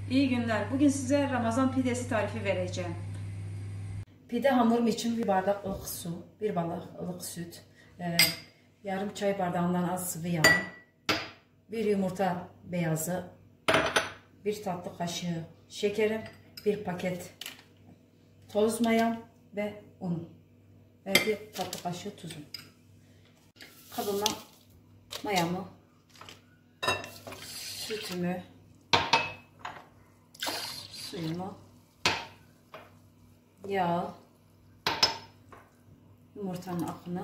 İyi günler. Bugün size Ramazan pidesi tarifi vereceğim. Pide hamurum için bir bardak ılık su, bir bardak ılık süt, yarım çay bardağından az sıvı yağ, bir yumurta beyazı, bir tatlı kaşığı şekerim, bir paket toz mayam ve un ve bir tatlı kaşığı tuzum. Kabıma mayamı, sütümü, suyumu, yağ, yumurtanın akını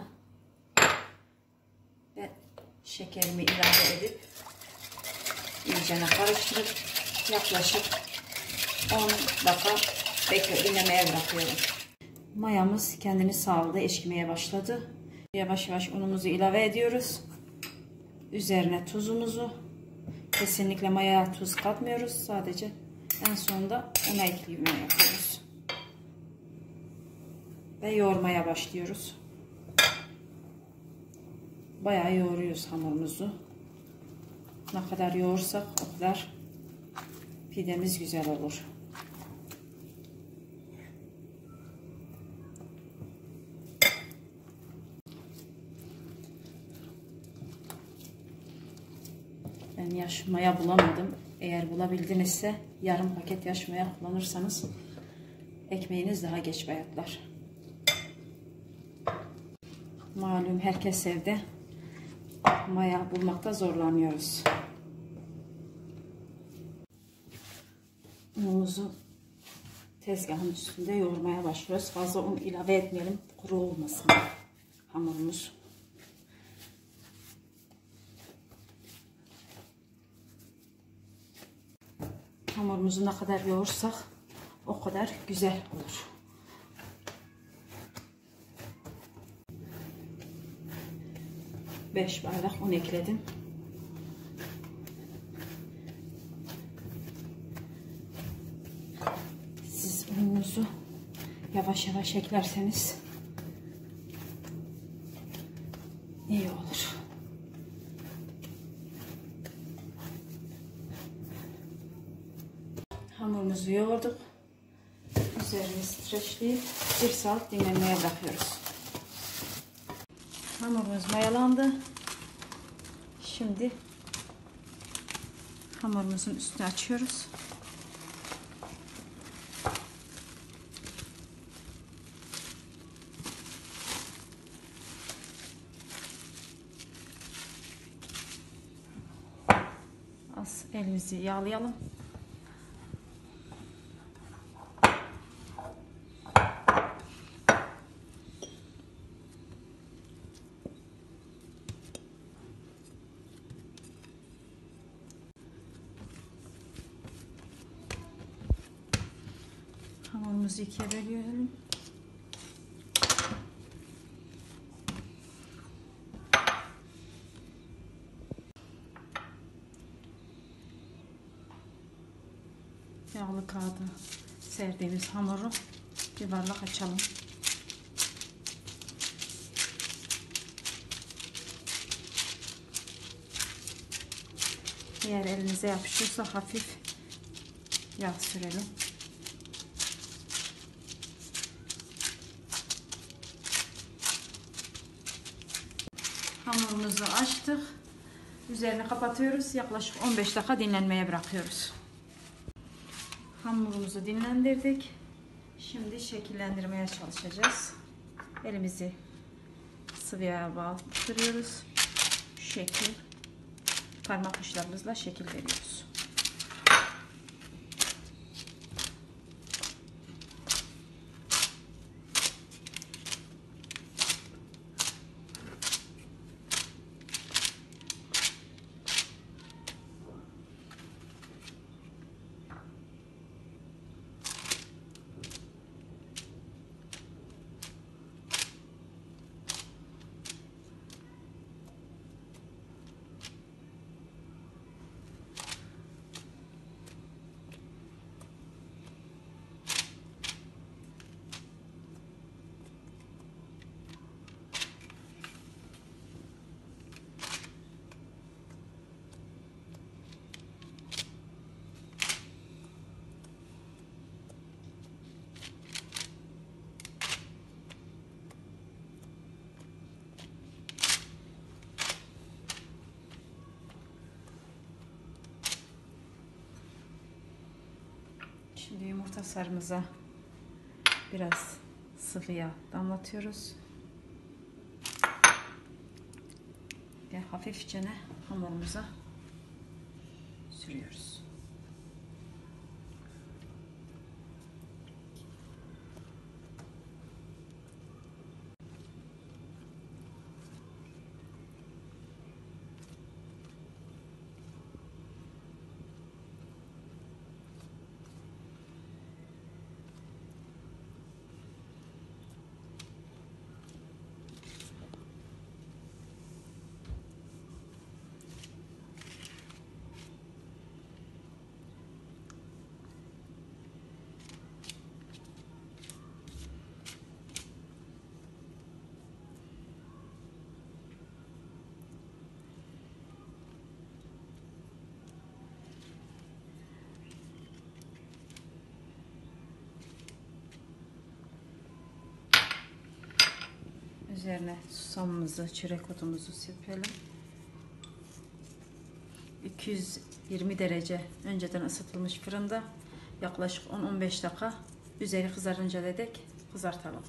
ve şekerimi ilave edip iyice karıştırıp yaklaşık 10 dakika dinlemeye bırakıyorum. Mayamız kendini sağladı, eşkimeye başladı. Yavaş yavaş unumuzu ilave ediyoruz. Üzerine tuzumuzu, kesinlikle mayaya tuz katmıyoruz, sadece en sonunda una ekleme yapıyoruz ve yoğurmaya başlıyoruz. Bayağı yoğuruyoruz hamurumuzu. Ne kadar yoğursak o kadar pidemiz güzel olur. Ben yaş maya bulamadım. Eğer bulabildinizse yarım paket yaş maya kullanırsanız ekmeğiniz daha geç bayatlar. Malum herkes evde maya bulmakta zorlanıyoruz. Unumuzu tezgahın üstünde yoğurmaya başlıyoruz. Fazla un ilave etmeyelim, kuru olmasın hamurumuz. Hamurumuzu ne kadar yoğursak o kadar güzel olur. Beş bardak un ekledim. Siz ununuzu yavaş yavaş eklerseniz iyi olur. Hamurumuzu yoğurduk. Üzerini streçleyip 1 saat dinlenmeye bırakıyoruz. Hamurumuz mayalandı. Şimdi hamurumuzun üstünü açıyoruz. Az elimizi yağlayalım. Hamurumuzu ikiye bölüyorum. Yağlı kağıda serdiğimiz hamuru yuvarlak açalım. Eğer elinize yapışırsa hafif yağ sürelim. Hamurumuzu açtık. Üzerini kapatıyoruz. Yaklaşık 15 dakika dinlenmeye bırakıyoruz. Hamurumuzu dinlendirdik. Şimdi şekillendirmeye çalışacağız. Elimizi sıvı yağa batırıyoruz. Şekil. Parmak uçlarımızla şekil veriyoruz. Şimdi yumurta sarımıza biraz sıvı yağ damlatıyoruz. Ve hafifçe hamurumuza sürüyoruz. Üzerine susamımızı, çörek otumuzu serpelim. 220 derece önceden ısıtılmış fırında yaklaşık 10-15 dakika üzeri kızarıncaya dek kızartalım.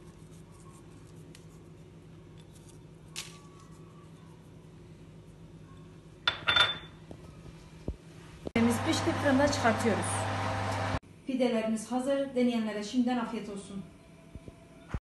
Pidemiz pişti, fırından çıkartıyoruz. Pidelerimiz hazır. Deneyenlere şimdiden afiyet olsun.